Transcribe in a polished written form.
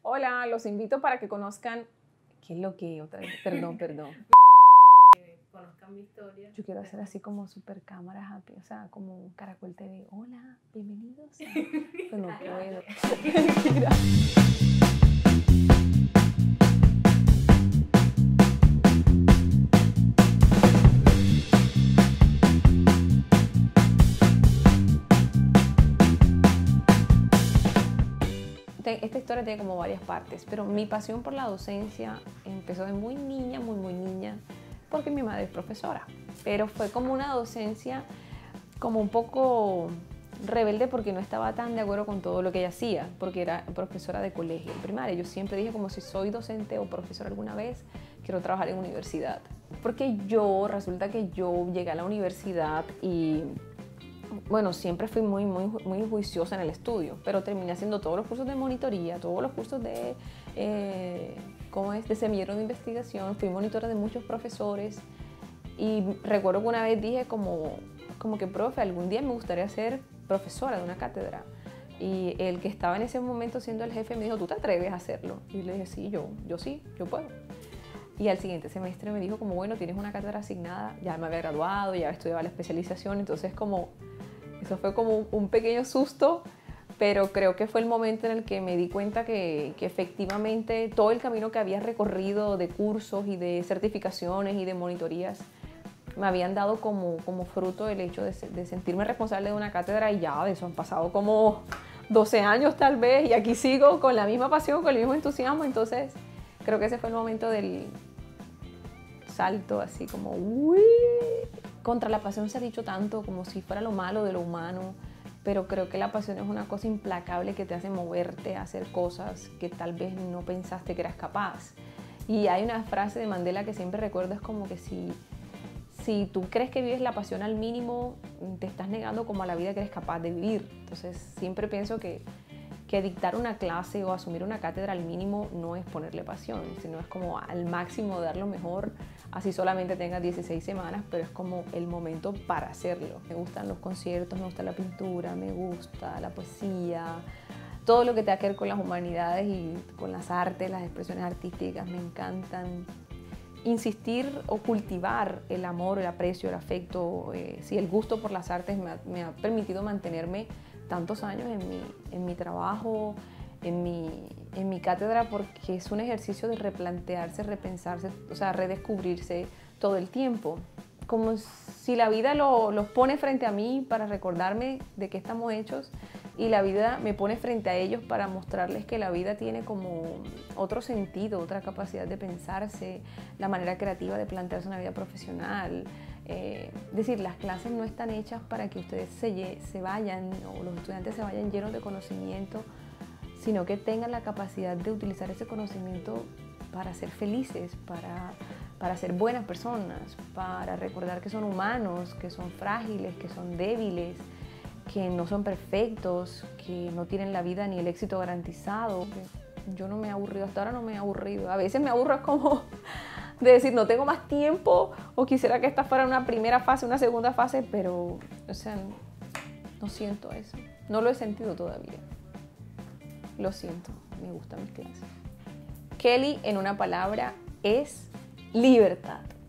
Hola, los invito para que conozcan... ¿Qué es lo que? Otra vez, perdón. Conozcan mi historia. Yo quiero hacer así como super cámara happy, o sea, como Caracol TV. Hola, bienvenidos. Pero no puedo. Mentira. Esta historia tiene como varias partes, pero mi pasión por la docencia empezó de muy niña, muy niña, porque mi madre es profesora. Pero fue como una docencia como un poco rebelde porque no estaba tan de acuerdo con todo lo que ella hacía, porque era profesora de colegio primaria. Yo siempre dije como si soy docente o profesora alguna vez, quiero trabajar en universidad. Porque resulta que yo llegué a la universidad y bueno, siempre fui muy juiciosa en el estudio, pero terminé haciendo todos los cursos de monitoría, todos los cursos de, de semillero de investigación, fui monitora de muchos profesores y recuerdo que una vez dije como que, profe, algún día me gustaría ser profesora de una cátedra. Y el que estaba en ese momento siendo el jefe me dijo, ¿tú te atreves a hacerlo? Y le dije, sí, yo puedo. Y al siguiente semestre me dijo como, bueno, tienes una cátedra asignada, ya me había graduado, ya estudiaba la especialización, entonces eso fue como un pequeño susto, pero creo que fue el momento en el que me di cuenta que efectivamente todo el camino que había recorrido de cursos y de certificaciones y de monitorías me habían dado como fruto el hecho de sentirme responsable de una cátedra, y ya de eso han pasado como 12 años tal vez, y aquí sigo con la misma pasión, con el mismo entusiasmo. Entonces creo que ese fue el momento del salto, así como ¡uy! Contra la pasión se ha dicho tanto como si fuera lo malo de lo humano, pero creo que la pasión es una cosa implacable que te hace moverte a hacer cosas que tal vez no pensaste que eras capaz. Y hay una frase de Mandela que siempre recuerdo, es como que si tú crees que vives la pasión al mínimo, te estás negando como a la vida que eres capaz de vivir. Entonces siempre pienso que dictar una clase o asumir una cátedra al mínimo no es ponerle pasión, sino es como al máximo dar lo mejor, así solamente tengas 16 semanas, pero es como el momento para hacerlo. Me gustan los conciertos, me gusta la pintura, me gusta la poesía, todo lo que tenga que ver con las humanidades y con las artes, las expresiones artísticas me encantan. Insistir o cultivar el amor, el aprecio, el afecto, el gusto por las artes me ha permitido mantenerme tantos años en mi trabajo, en mi cátedra, porque es un ejercicio de replantearse, repensarse, o sea, redescubrirse todo el tiempo. Como si la vida los pone frente a mí para recordarme de qué estamos hechos, y la vida me pone frente a ellos para mostrarles que la vida tiene como otro sentido, otra capacidad de pensarse, la manera creativa de plantearse una vida profesional. Es decir, las clases no están hechas para que ustedes se vayan, o los estudiantes se vayan llenos de conocimiento, sino que tengan la capacidad de utilizar ese conocimiento para ser felices, para ser buenas personas, para recordar que son humanos, que son frágiles, que son débiles, que no son perfectos, que no tienen la vida ni el éxito garantizado. Yo no me he aburrido, hasta ahora no me he aburrido. A veces me aburro como de decir, no tengo más tiempo, o quisiera que esta fuera una primera fase, una segunda fase, pero, o sea, no siento eso. No lo he sentido todavía. Lo siento, me gustan mis clases. Kelly, en una palabra, es libertad.